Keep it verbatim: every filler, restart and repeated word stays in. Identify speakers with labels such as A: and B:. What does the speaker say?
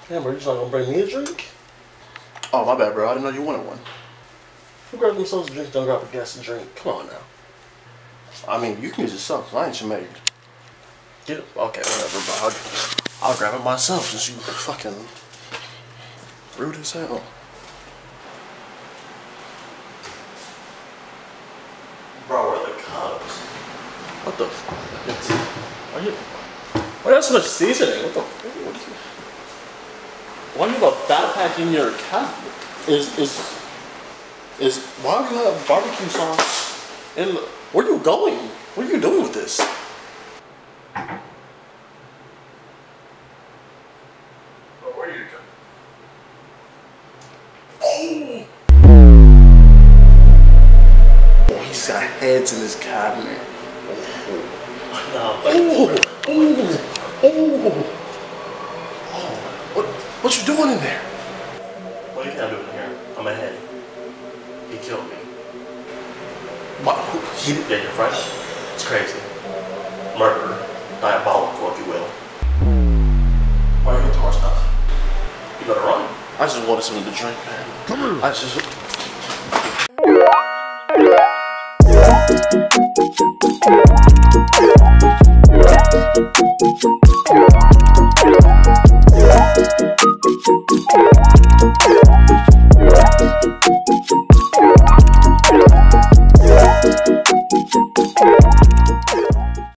A: Damn, bro, you just not gonna bring me a drink?
B: Oh, my bad, bro. I didn't know you wanted one.
A: Who grabs themselves a drink, don't grab a guest a drink? Come on now.
B: I mean, you can use yourself. I ain't your maid.
A: Get it? Okay, whatever, bro. I'll, I'll grab it myself since you fucking rude as hell. Bro, where are the cups? What the fuck? Are you... Why got so much seasoning? What the fuck? What is it? Why do you have a backpack in your cabinet? Is, is... Is... Why do you have barbecue sauce in the... Where are you going? What are you doing with this? Where are you going? Oh! Oh, he's got heads in his cabinet. Oh! Oh! Oh! Oh! Oh! What? What you doing in there? What are you doing in here? I'm ahead. He killed me. What? He did? Yeah, your friend? It's crazy. Murder. Diabolical, if you will. Why are you throwing stuff? You better run. I just wanted something to drink, man. Come on. I just...